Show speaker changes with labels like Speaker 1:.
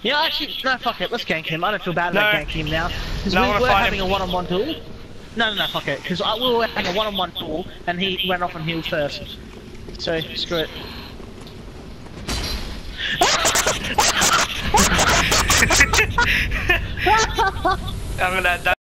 Speaker 1: Yeah, actually, no, fuck it. Let's gank him. I don't feel bad about ganking him now. Because we're having a one-on-one duel. No, fuck it. Because we were having a one-on-one duel, and he went off and healed first. So, screw it.
Speaker 2: I'm gonna